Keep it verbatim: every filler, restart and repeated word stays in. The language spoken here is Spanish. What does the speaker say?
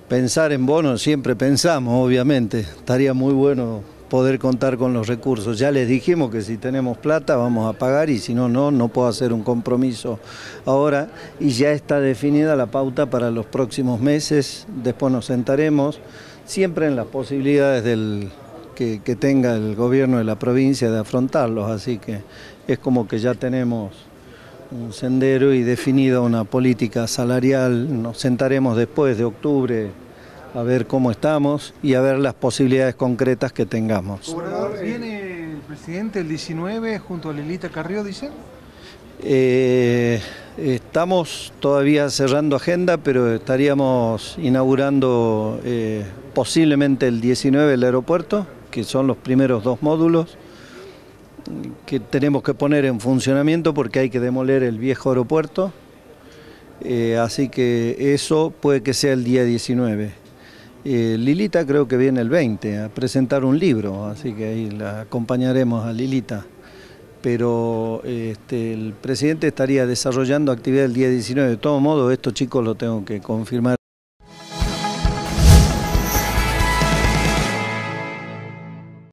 Pensar en bonos siempre pensamos, obviamente. Estaría muy bueno poder contar con los recursos. Ya les dijimos que si tenemos plata vamos a pagar y si no, no, no puedo hacer un compromiso ahora. Y ya está definida la pauta para los próximos meses. Después nos sentaremos, siempre en las posibilidades del, que, que tenga el gobierno de la provincia de afrontarlos. Así que es como que ya tenemos un sendero y definida una política salarial. Nos sentaremos después de octubre a ver cómo estamos y a ver las posibilidades concretas que tengamos. ¿Gobernador, viene el presidente el diecinueve junto a Lilita Carrió, dicen? Eh, estamos todavía cerrando agenda, pero estaríamos inaugurando eh, posiblemente el diecinueve el aeropuerto, que son los primeros dos módulos que tenemos que poner en funcionamiento porque hay que demoler el viejo aeropuerto, eh, así que eso puede que sea el día diecinueve. Eh, Lilita creo que viene el veinte a presentar un libro, así que ahí la acompañaremos a Lilita, pero este, el presidente estaría desarrollando actividad el día diecinueve. De todo modo, esto chicos lo tengo que confirmar